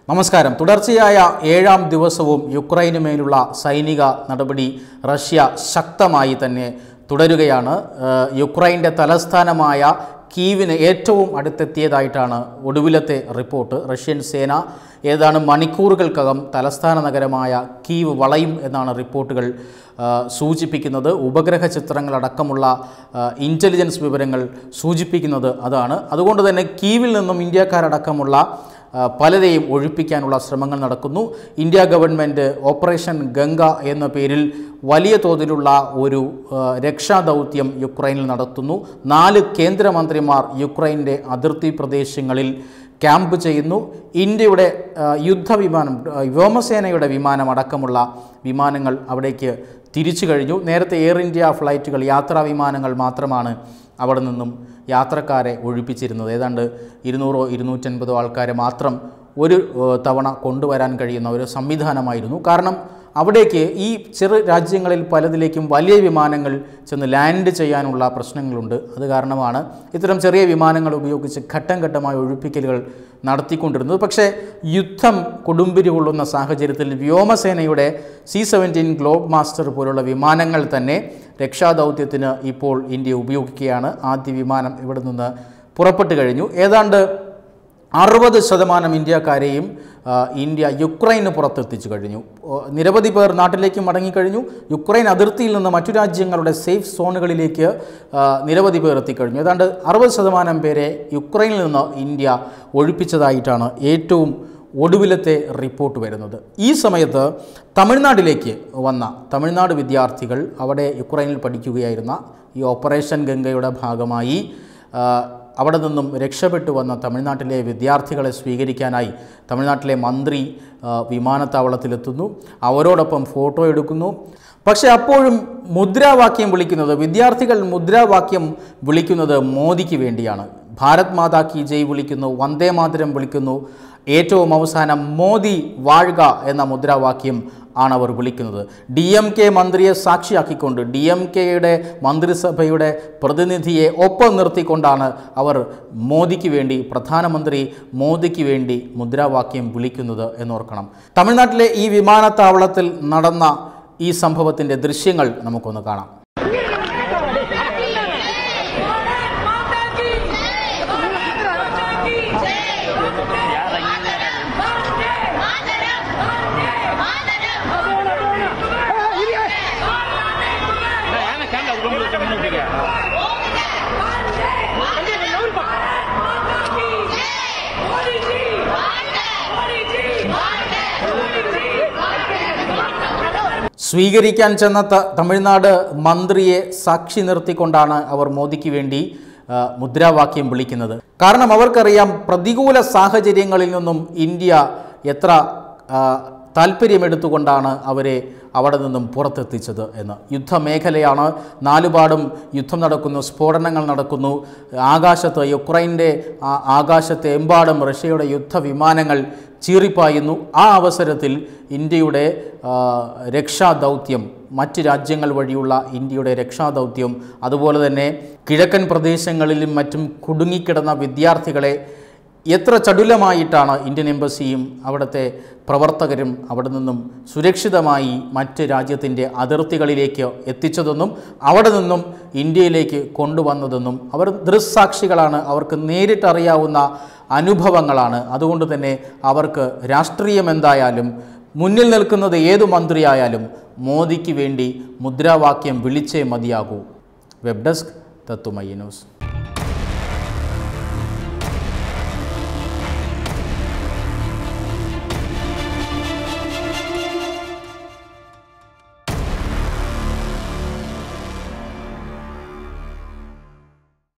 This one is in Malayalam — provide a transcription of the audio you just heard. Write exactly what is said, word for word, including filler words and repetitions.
നമസ്കാരം. തുടർച്ചയായ ഏഴാം ദിവസവും യുക്രൈനുമേലുള്ള സൈനിക നടപടി റഷ്യ ശക്തമായി തന്നെ തുടരുകയാണ്. യുക്രൈൻ്റെ തലസ്ഥാനമായ കീവിന് ഏറ്റവും അടുത്തെത്തിയതായിട്ടാണ് ഒടുവിലത്തെ റിപ്പോർട്ട്. റഷ്യൻ സേന ഏതാനും മണിക്കൂറുകൾക്കകം തലസ്ഥാന നഗരമായ കീവ് വളയും എന്നാണ് റിപ്പോർട്ടുകൾ സൂചിപ്പിക്കുന്നത്. ഉപഗ്രഹ ചിത്രങ്ങളടക്കമുള്ള ഇൻ്റലിജൻസ് വിവരങ്ങൾ സൂചിപ്പിക്കുന്നത് അതാണ്. അതുകൊണ്ട് തന്നെ കീവിൽ നിന്നും ഇന്ത്യക്കാരടക്കമുള്ള പലരെയും ഒഴിപ്പിക്കാനുള്ള ശ്രമങ്ങൾ നടക്കുന്നു. ഇന്ത്യ ഗവൺമെൻറ് ഓപ്പറേഷൻ ഗംഗ എന്ന പേരിൽ വലിയ തോതിലുള്ള ഒരു രക്ഷാദൗത്യം യുക്രൈനിൽ നടത്തുന്നു. നാല് കേന്ദ്രമന്ത്രിമാർ യുക്രൈൻ്റെ അതിർത്തി പ്രദേശങ്ങളിൽ ക്യാമ്പ് ചെയ്യുന്നു. ഇന്ത്യയുടെ യുദ്ധവിമാനം, വ്യോമസേനയുടെ വിമാനം അടക്കമുള്ള വിമാനങ്ങൾ അവിടേക്ക് തിരിച്ചു കഴിഞ്ഞു. നേരത്തെ എയർ ഇന്ത്യ ഫ്ലൈറ്റുകൾ, യാത്രാ വിമാനങ്ങൾ മാത്രമാണ് അവിടെ നിന്നും യാത്രക്കാരെ ഒഴിപ്പിച്ചിരുന്നത്. ഏതാണ്ട് ഇരുന്നൂറോ ഇരുന്നൂറ്റൻപതോ ആൾക്കാരെ മാത്രം ഒരു തവണ കൊണ്ടുവരാൻ കഴിയുന്ന ഒരു സംവിധാനമായിരുന്നു. കാരണം അവിടേക്ക് ഈ ചെറു രാജ്യങ്ങളിൽ പലതിലേക്കും വലിയ വിമാനങ്ങൾ ചെന്ന് ലാൻഡ് ചെയ്യാനുള്ള പ്രശ്നങ്ങളുണ്ട്. അത് കാരണമാണ് ഇത്തരം ചെറിയ വിമാനങ്ങൾ ഉപയോഗിച്ച് ഘട്ടം ഘട്ടമായ ഒഴിപ്പിക്കലുകൾ നടത്തിക്കൊണ്ടിരുന്നത്. പക്ഷേ യുദ്ധം കൊടുമ്പിരി കൊള്ളുന്ന സാഹചര്യത്തിൽ വ്യോമസേനയുടെ സി സെവൻറ്റീൻ ഗ്ലോബ് മാസ്റ്റർ പോലുള്ള വിമാനങ്ങൾ തന്നെ രക്ഷാദൗത്യത്തിന് ഇപ്പോൾ ഇന്ത്യ ഉപയോഗിക്കുകയാണ്. ആദ്യ വിമാനം ഇവിടെ നിന്ന് പുറപ്പെട്ടു കഴിഞ്ഞു. ഏതാണ്ട് അറുപത് ശതമാനം ഇന്ത്യക്കാരെയും ഇന്ത്യ യുക്രൈന് പുറത്തെത്തിച്ചു കഴിഞ്ഞു. നിരവധി പേർ നാട്ടിലേക്ക് മടങ്ങിക്കഴിഞ്ഞു. യുക്രൈൻ അതിർത്തിയിൽ നിന്ന് മറ്റു രാജ്യങ്ങളുടെ സേഫ് സോണുകളിലേക്ക് നിരവധി പേർ എത്തിക്കഴിഞ്ഞു. ഏതാണ്ട് അറുപത് ശതമാനം പേരെ യുക്രൈനിൽ നിന്ന് ഇന്ത്യ ഒഴിപ്പിച്ചതായിട്ടാണ് ഏറ്റവും ഒടുവിലത്തെ റിപ്പോർട്ട് വരുന്നത്. ഈ സമയത്ത് തമിഴ്നാട്ടിലേക്ക് വന്ന തമിഴ്നാട് വിദ്യാർത്ഥികൾ, അവിടെ യുക്രൈനിൽ പഠിക്കുകയായിരുന്ന ഈ ഓപ്പറേഷൻ ഗംഗയുടെ ഭാഗമായി അവിടെ നിന്നും രക്ഷപ്പെട്ടു വന്ന തമിഴ്നാട്ടിലെ വിദ്യാർത്ഥികളെ സ്വീകരിക്കാനായി തമിഴ്നാട്ടിലെ മന്ത്രി വിമാനത്താവളത്തിലെത്തുന്നു. അവരോടൊപ്പം ഫോട്ടോ എടുക്കുന്നു. പക്ഷേ അപ്പോഴും മുദ്രാവാക്യം വിളിക്കുന്നത്, വിദ്യാർത്ഥികൾ മുദ്രാവാക്യം വിളിക്കുന്നത് മോദിക്ക് വേണ്ടിയാണ്. ഭാരത് മാതാ കി ജയ് വിളിക്കുന്നു, വന്ദേ മാതരം വിളിക്കുന്നു. ഏറ്റവും അവസാനം മോദി വാഴ്ക എന്ന മുദ്രാവാക്യം ആണ് അവർ വിളിക്കുന്നത്. ഡി എം കെ മന്ത്രിയെ സാക്ഷിയാക്കിക്കൊണ്ട്, ഡി എം കെയുടെ മന്ത്രിസഭയുടെ പ്രതിനിധിയെ ഒപ്പം നിർത്തിക്കൊണ്ടാണ് അവർ മോദിക്ക് വേണ്ടി, പ്രധാനമന്ത്രി മോദിക്ക് വേണ്ടി മുദ്രാവാക്യം വിളിക്കുന്നത് എന്നോർക്കണം. തമിഴ്നാട്ടിലെ ഈ വിമാനത്താവളത്തിൽ നടന്ന ഈ സംഭവത്തിൻ്റെ ദൃശ്യങ്ങൾ നമുക്കൊന്ന് കാണാം. സ്വീകരിക്കാൻ ചെന്ന തമിഴ്നാട് മന്ത്രിയെ സാക്ഷി നിർത്തിക്കൊണ്ടാണ് അവർ മോദിക്ക് വേണ്ടി മുദ്രാവാക്യം വിളിക്കുന്നത്. കാരണം അവർക്കറിയാം പ്രതികൂല സാഹചര്യങ്ങളിൽ നിന്നും ഇന്ത്യ എത്ര താല്പര്യമെടുത്തുകൊണ്ടാണ് അവരെ അവിടെ നിന്നും പുറത്തെത്തിച്ചത് എന്ന്. യുദ്ധമേഖലയാണ്, നാലുപാടും യുദ്ധം നടക്കുന്നു, സ്ഫോടനങ്ങൾ നടക്കുന്നു. ആകാശത്ത്, യുക്രൈൻ്റെ ആകാശത്തെ എമ്പാടും റഷ്യയുടെ യുദ്ധവിമാനങ്ങൾ ചീറിപ്പായുന്നു. ആ അവസരത്തിൽ ഇന്ത്യയുടെ രക്ഷാദൗത്യം, മറ്റ് രാജ്യങ്ങൾ വഴിയുള്ള ഇന്ത്യയുടെ രക്ഷാദൗത്യം, അതുപോലെ തന്നെ കിഴക്കൻ പ്രദേശങ്ങളിലും മറ്റും കുടുങ്ങിക്കിടന്ന വിദ്യാർത്ഥികളെ എത്ര ചടുലമായിട്ടാണ് ഇന്ത്യൻ എംബസിയും അവിടുത്തെ പ്രവർത്തകരും അവിടെ നിന്നും സുരക്ഷിതമായി മറ്റ് രാജ്യത്തിൻ്റെ അതിർത്തികളിലേക്ക് എത്തിച്ചതെന്നും അവിടെ നിന്നും ഇന്ത്യയിലേക്ക് കൊണ്ടുവന്നതെന്നും അവർ ദൃക്സാക്ഷികളാണ്. അവർക്ക് നേരിട്ടറിയാവുന്ന അനുഭവങ്ങളാണ്. അതുകൊണ്ട് തന്നെ അവർക്ക് രാഷ്ട്രീയം എന്തായാലും, മുന്നിൽ നിൽക്കുന്നത് ഏതു മന്ത്രിയായാലും മോദിക്ക് വേണ്ടി മുദ്രാവാക്യം വിളിച്ചേ മതിയാകൂ. Web desk, Tathwamayi news.